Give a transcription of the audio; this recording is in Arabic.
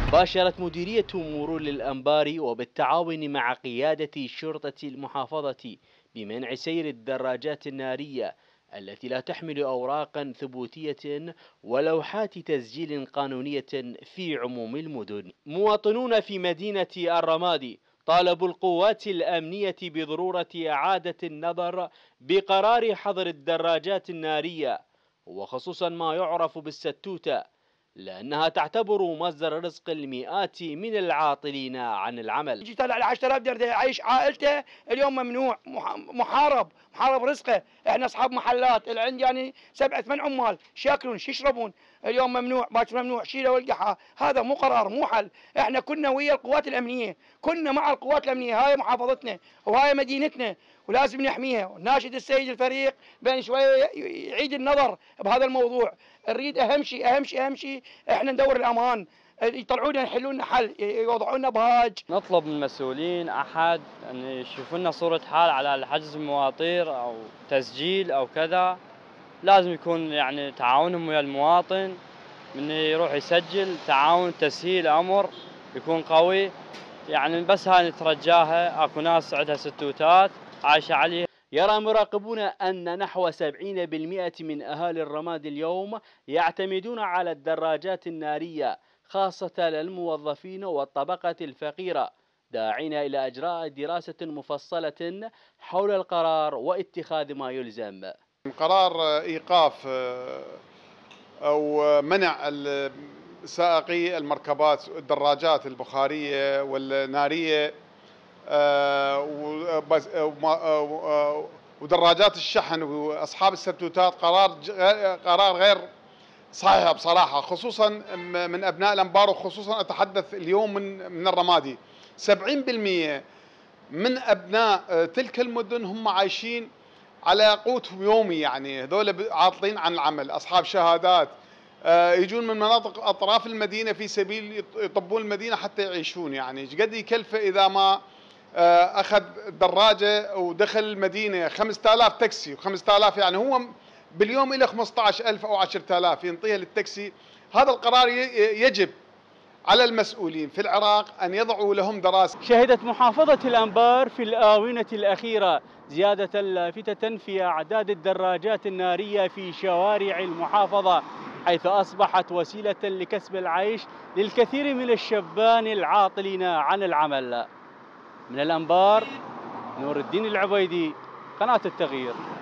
باشرت مديرية مرور الأنبار وبالتعاون مع قيادة شرطة المحافظة بمنع سير الدراجات النارية التي لا تحمل أوراقا ثبوتية ولوحات تسجيل قانونية في عموم المدن. مواطنون في مدينة الرمادي طالبوا القوات الأمنية بضرورة إعادة النظر بقرار حظر الدراجات النارية، وخصوصا ما يعرف بالستوتة، لأنها تعتبر مصدر رزق المئات من العاطلين عن العمل. يجي يطلع ل 10,000 درهم يعيش عائلته، اليوم ممنوع، محارب رزقه. احنا اصحاب محلات، اللي عندي يعني 7 8 عمال، شو ياكلون شو يشربون؟ اليوم ممنوع، باكر ممنوع، شيله والقحه، هذا مو قرار، مو حل. احنا كنا ويا القوات الامنيه، كنا مع القوات الامنيه، هاي محافظتنا وهاي مدينتنا ولازم نحميها. وناشد السيد الفريق بين شويه يعيد النظر بهذا الموضوع. نريد اهم شيء احنا ندور الامان، يطلعوا لنا يحلوا لنا حل، يوضعوا لنا بهاج. نطلب من المسؤولين أحد أن يشوفوا لنا صورة حال على حجز المواطير أو تسجيل أو كذا. لازم يكون يعني تعاونهم ويا المواطن، من يروح يسجل، تعاون تسهيل أمر يكون قوي. يعني بس هاي نترجاها. اكو ناس عندها ستوتات عايشة عليها. يرى مراقبون أن نحو 70% من أهالي الرمادي اليوم يعتمدون على الدراجات النارية، خاصة للموظفين والطبقة الفقيرة، داعين إلى إجراء دراسة مفصلة حول القرار واتخاذ ما يلزم. قرار إيقاف أو منع سائقي المركبات الدراجات البخارية والنارية ودراجات الشحن وأصحاب الستوتات قرار غير صحيح بصراحة، خصوصا من أبناء الأنبار، وخصوصا أتحدث اليوم من الرمادي. 70% من أبناء تلك المدن هم عايشين على قوت يومي، يعني هذول عاطلين عن العمل، أصحاب شهادات يجون من مناطق أطراف المدينة في سبيل يطبون المدينة حتى يعيشون. يعني ايش قد يكلفه إذا ما أخذ دراجة ودخل المدينة 5000 تاكسي، و5000 يعني هو باليوم له 15,000 أو 10,000 ينطيها للتاكسي. هذا القرار يجب على المسؤولين في العراق أن يضعوا لهم دراسة. شهدت محافظة الأنبار في الآونة الأخيرة زيادة لافتة في أعداد الدراجات النارية في شوارع المحافظة، حيث أصبحت وسيلة لكسب العيش للكثير من الشبان العاطلين عن العمل. من الأنبار، نور الدين العبيدي، قناة التغيير.